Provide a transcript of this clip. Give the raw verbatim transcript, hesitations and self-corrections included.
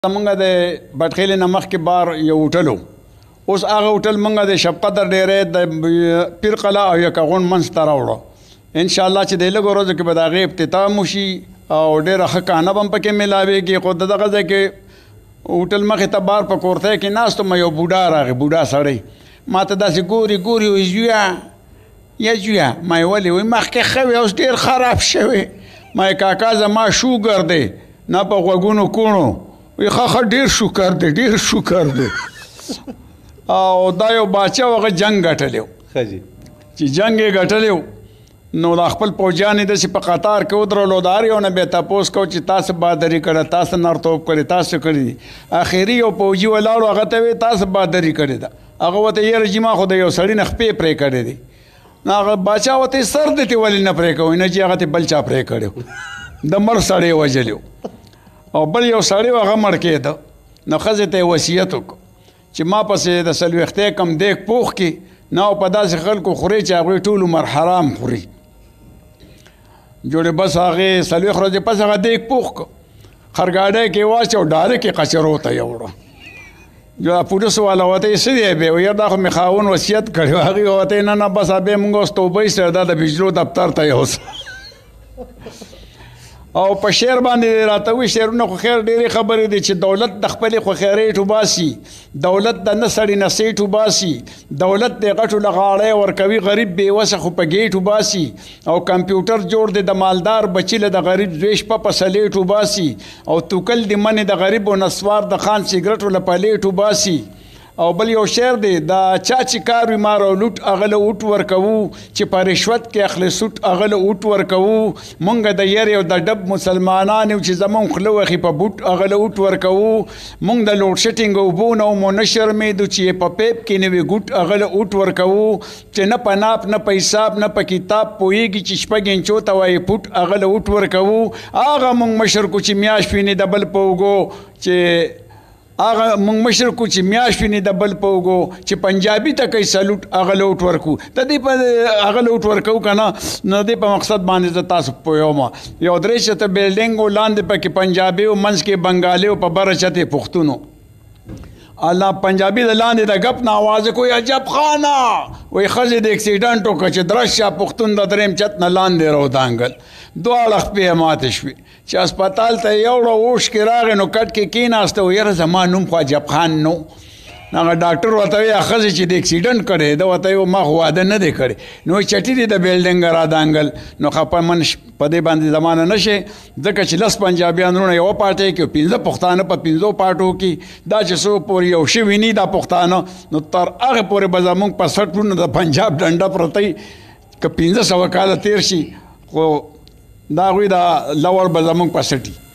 زمونږ د بټخیلې نه مخکې بار یو هوټل و. اوس هغه هوټل مونږ د شب قدر ډیری د پیر قلعه او یکه غونډ منځ ته راوړو. انشاءالله چې د لږو ورځو کې به د هغې افتتاح وشي او ډېره ښه کانه به هم پکې میلاوېږي. خو د دغه ځای کې هوټل مخې ته بار په کورتۍ کې ناست وم، یو بوډا راغی، بوډا سړی ما ته داسې ګوري ګوري وایي زویه یا زویه. ما یې ولې وایي مخکې ښه وې اوس ډېر خراب شوی. ما یې کاکا زما شوګر دی نه په غوږونو کوڼو. وی ښه ښه ډېر شکر دی ډېر شکر دی. او دا یو باچا و هغه جنګ ګټلی و. چې جنګ یې ګټلی و نو دا خپل پوځیان یې داسې په قطار کې ودرولو. د هر یو نه به یې تپوس کو چې تاسو بهادري کړې، تاسو نرتوب کړی، تاسو کړي دي. اخري یو پوځي ولاړو هغه ته ویې تاسو بهادري کړې ده. هغه ورته یاره جي ما خو د یو سړي نه خپې پرې کړې دي. نو هغه باچا ورته سر دې ته ولې نه پرې کوئ؟ نه چې هغه ته بل چا پرې کړی و، د مړ سړی یې وژلی و. او بل یو سړی و هغه مړ کېده. نو ښځې ته یې وصیت وکړو چې ما پسې د څلوېښتۍ کم دیګ پوخ کړي نه او په داسې خلکو خوري چې هغوی ټول عمر حرام خوري. جوړې بس هغې څلوېښت ورځې پس هغه دیګ پوخ کړو، خرګاډۍ کې یې واچو، ډارک یې قچرو ته یوړو. جو پولیس والا ورته یې څه دی بیا؟ ویل دا خو مې خاوند وصیت کړی و. هغې ورته نه نه بس بیا مونږ اوس توبه ایستله، دا د بجلو دفتر ته یوسه. او په شعر باندې راته وایي شعرونه خو خیر ډېرې خبرې دي چې دولت د خپلې خوښیرۍ ټوباسي، دولت د نه سړي نسۍ ټوباسي، دولت د غټو له غاړی ورکوي غریب بېوسه خو په ګې ټوباسي، او کمپیوټر جوړ دی د مالدار بچي له د غریب دوی شپه په سلې ټوباسي، او توکل د منې د غریب و نسوار د خان سګرټو له پلې ټوباسي. او بل یو شعر دی دا چا چې کار وي مار او لوټ هغه له اوټ ورکوو، چې په رشوت کې اخلي سوټ هغه له اوټ ورکوو. مونږ د یرې او د ډب مسلمانان یو چې زمونږ خوله وخي په بوټ هغه له اوټ ورکوو. مونږ د لوډ شیټینګ اوبو نه مو نه شرمېدو چې په پیپ کې نه وي ګوټ هغه له اوټ ورکوو. چې نه په ناپ نه په حساب نه په کتاب پوهېږي چې شپږ انچو ته وایي پوټ هغه له اوټ ورکوو. هغه مونږ مشر کو چې میاشت ویني د بل په اوږو، چې هغه مونږ مشر کو چې میاشت ویني د بل په اوږو، چې پنجابي ته کوي سلوټ هغه له اوټ ورکو. د دې په هغه له اوټ ورکوو که نه نو د دې په مقصد باندې زه تاسو پوهوم. یو درې شته بلډینګ و، لاندې پکې پنجابي و، منځ کې بنګالي و، په بره چت یې پښتون و. الله پنجابي د لاندې د ګپ نه آواز کوي عجب خانه وایي ښځې د اکسیډنټ وکړه چې درس شه پښتون د درېیم چت نه لاندې راودانګل. دواړه خپې یې ماتې شوې. چې هسپتال ته یې یوړه اوښ کې راغی نو کټ کې کېناسته و یاره زما نوم خو عجب خان نو. هغه ډاکټر ورته وایي ښځې چې د اکسیډنټ کړی ده ورته وایي ما خو واده نه دی کړی. نو چټي دی د بلډینګ رادانګل. نو خفه من په دې باندې زمانه نه شي ځکه چې لس پنجابیان وروڼه یوه پارټۍ کې پنځه پښتانه په پنځو پارټو کې. دا چې څو پورې یو شوي ني دا پښتانه نو تر هغې پورې به زمونږ په سټ وروڼه د پنجاب ډنډه پرته وي. که پنځه سوه کاله تېر شي خو د هغوی دا لور به زمونږ په سټ وي.